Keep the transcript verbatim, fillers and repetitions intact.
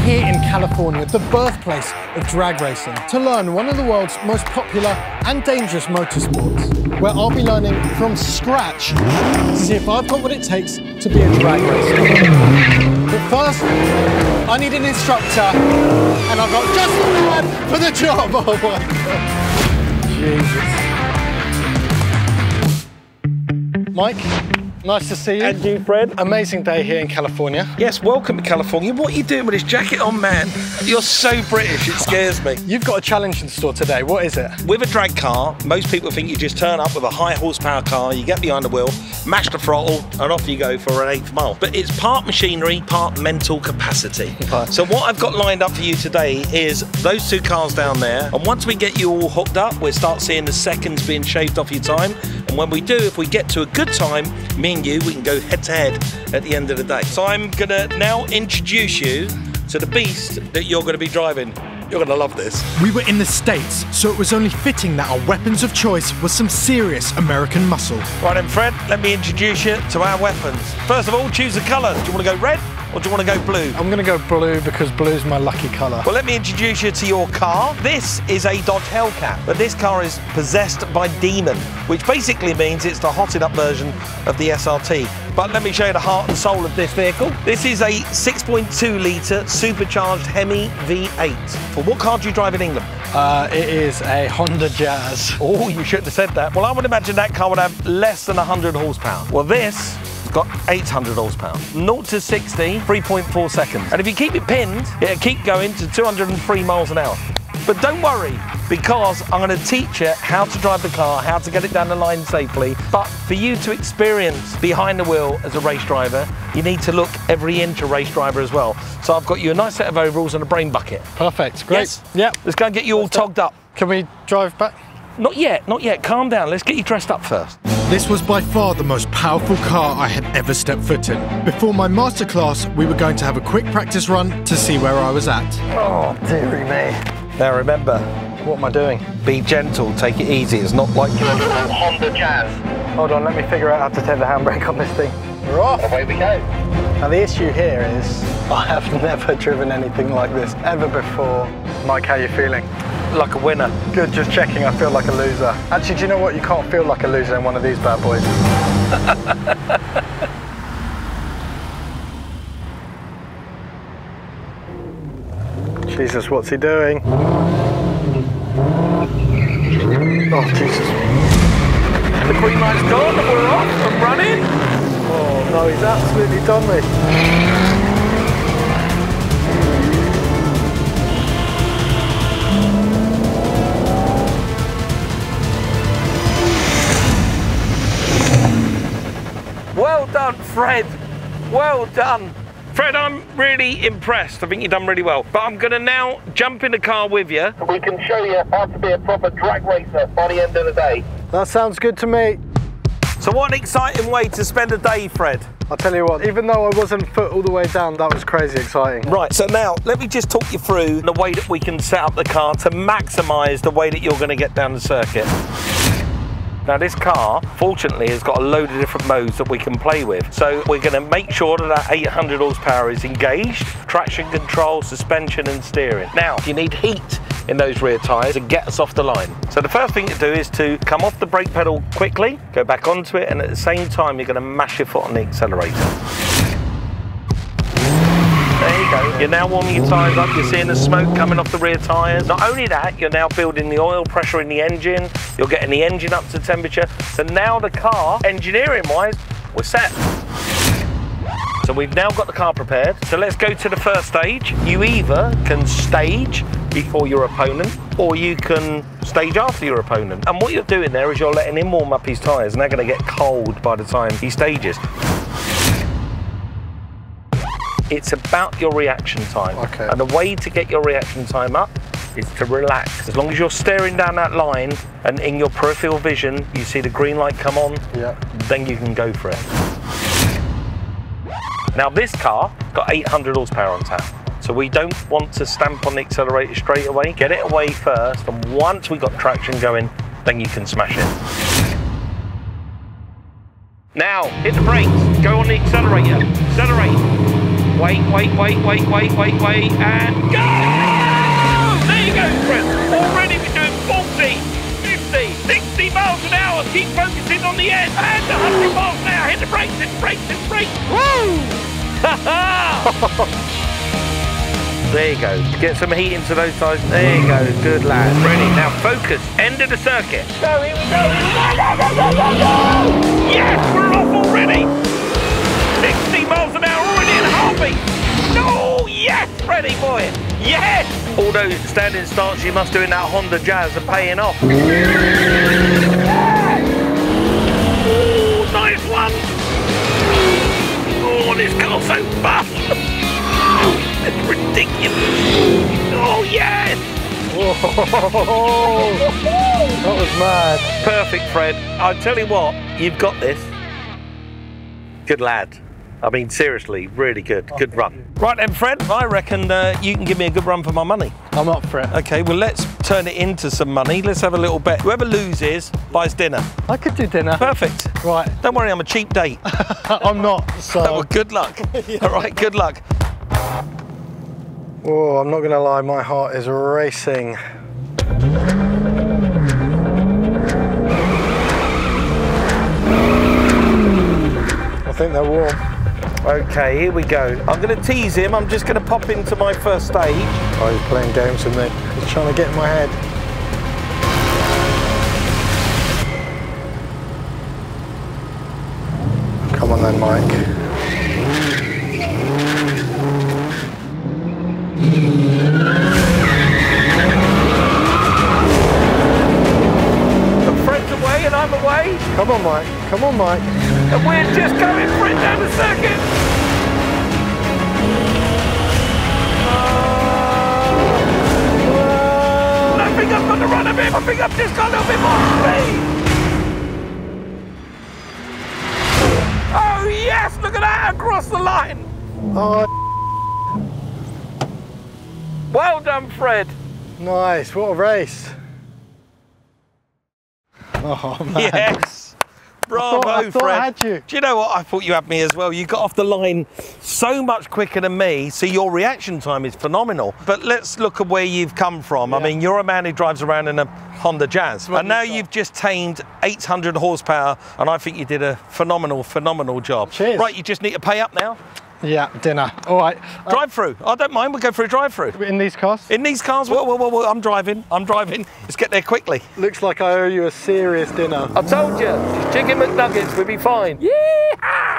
here in California, the birthplace of drag racing, to learn one of the world's most popular and dangerous motorsports, where I'll be learning from scratch to see if I've got what it takes to be a drag racer. But first, I need an instructor, and I've got just the man for the job. Oh my God. Jesus. Mike, nice to see you. And you, Fred. Amazing day here in California. Yes, welcome to California. What are you doing with this jacket on, man? You're so British, it scares me. You've got a challenge in store today. What is it? With a drag car, most people think you just turn up with a high horsepower car, you get behind the wheel, mash the throttle, and off you go for an eighth mile. But it's part machinery, part mental capacity. Right. So what I've got lined up for you today is those two cars down there. And once we get you all hooked up, we'll start seeing the seconds being shaved off your time. And when we do, if we get to a good time, me and you, we can go head to head at the end of the day. So I'm gonna now introduce you to the beast that you're gonna be driving. You're gonna love this. We were in the States, so it was only fitting that our weapons of choice was some serious American muscle. Right then, Fred, let me introduce you to our weapons. First of all, choose a colour. Do you wanna go red or do you want to go blue? I'm going to go blue because blue's my lucky colour. Well, let me introduce you to your car. This is a Dodge Hellcat, but this car is possessed by Demon, which basically means it's the hotted up version of the S R T. But let me show you the heart and soul of this vehicle. This is a six point two litre supercharged Hemi V eight. Well, what car do you drive in England? Uh, it is a Honda Jazz. Oh, you shouldn't have said that. Well, I would imagine that car would have less than one hundred horsepower. Well, this got eight hundred horsepower. zero to sixty, three point four seconds. And if you keep it pinned, it'll keep going to two hundred and three miles an hour. But don't worry, because I'm going to teach you how to drive the car, how to get it down the line safely. But for you to experience behind the wheel as a race driver, you need to look every inch a race driver as well. So I've got you a nice set of overalls and a brain bucket. Perfect, great. Yes? Yep. Let's go and get you all togged up. Can we drive back? Not yet, not yet. Calm down. Let's get you dressed up first. This was by far the most powerful car I had ever stepped foot in. Before my masterclass, we were going to have a quick practice run to see where I was at. Oh, dearie me. Now remember, what am I doing? Be gentle, take it easy. It's not like your little Honda Jazz. Hold on, let me figure out how to take the handbrake on this thing. We're off. Away we go. Now the issue here is, I have never driven anything like this ever before. Mike, how are you feeling? Like a winner. Good, just checking, I feel like a loser. Actually, do you know what? You can't feel like a loser in one of these bad boys. Jesus, what's he doing? Oh, Jesus. The green light's gone, we're off and running. Oh, no, he's absolutely done me. Well done, Fred. Well done. Fred, I'm really impressed. I think you've done really well. But I'm going to now jump in the car with you. We can show you how to be a proper drag racer by the end of the day. That sounds good to me. So what an exciting way to spend a day, Fred. I'll tell you what, even though I wasn't foot all the way down, that was crazy exciting. Right, so now let me just talk you through the way that we can set up the car to maximise the way that you're going to get down the circuit. Now this car, fortunately, has got a load of different modes that we can play with. So we're going to make sure that that eight hundred horsepower is engaged, traction control, suspension and steering. Now, you need heat in those rear tyres to get us off the line. So the first thing to do is to come off the brake pedal quickly, go back onto it, and at the same time, you're going to mash your foot on the accelerator. There you go. You're now warming your tyres up. You're seeing the smoke coming off the rear tyres. Not only that, you're now building the oil pressure in the engine. You're getting the engine up to temperature. So now the car, engineering-wise, we're set. So we've now got the car prepared. So let's go to the first stage. You either can stage before your opponent, or you can stage after your opponent. And what you're doing there is you're letting him warm up his tyres, and they're going to get cold by the time he stages. It's about your reaction time. Okay. And the way to get your reaction time up is to relax. As long as you're staring down that line and in your peripheral vision, you see the green light come on, yeah, then you can go for it. Now this car got eight hundred horsepower on tap. So we don't want to stamp on the accelerator straight away. Get it away first, and once we got traction going, then you can smash it. Now, hit the brakes, go on the accelerator, accelerate. Wait, wait, wait, wait, wait, wait, wait, and go! There you go, Fred. Already we're doing forty, fifty, sixty miles an hour. Keep focusing on the end. And one hundred miles an hour. Hit the brakes, hit the brakes, hit the brakes. Woo! There you go. Get some heat into those tires. There you go. Good lad. Ready. Now focus. End of the circuit. Go, here we go. Go, go, go, go, go. Yes, we're off already. sixty miles an hour already in a heartbeat. No, yes, ready boy. Yes. All those standing starts you must do in that Honda Jazz are paying off. Oh, nice one. Oh, this car's so fast. It's ridiculous. Oh, yes. Whoa, that was mad. Perfect, Fred. I tell you what, you've got this. Good lad. I mean, seriously, really good. Good run. Right then, Fred, I reckon uh, you can give me a good run for my money. I'm up for it. Okay, well, let's turn it into some money. Let's have a little bet. Whoever loses buys dinner. I could do dinner. Perfect. Right. Don't worry, I'm a cheap date. I'm not, so... Well, good luck. Yeah. All right, good luck. Oh, I'm not going to lie, my heart is racing. I think they're warm. Okay, here we go. I'm going to tease him. I'm just going to pop into my first stage. Oh, he's playing games with me. He's trying to get in my head. Come on then, Mike. And I'm away. Come on, Mike. Come on, Mike. And we're just going for it down the circuit. Uh, I think I've got to run a bit. I think I've just got a little bit more speed. Oh, yes. Look at that. Across the line. Oh, well done, Fred. nice. What a race. Oh, man. Yes. Bravo, I thought, I thought Fred. I had you. Do you know what? I thought you had me as well. You got off the line so much quicker than me, so your reaction time is phenomenal. But let's look at where you've come from. Yeah. I mean, you're a man who drives around in a Honda Jazz, and now you've just tamed eight hundred horsepower, and I think you did a phenomenal, phenomenal job. Cheers. Right, you just need to pay up now. Yeah, dinner. All right. Drive through. I don't mind. We'll go for a drive through. In these cars? In these cars? Well, well, well, well, I'm driving. I'm driving. Let's get there quickly. Looks like I owe you a serious dinner. I told you. Chicken McNuggets, we'll be fine. Yeah.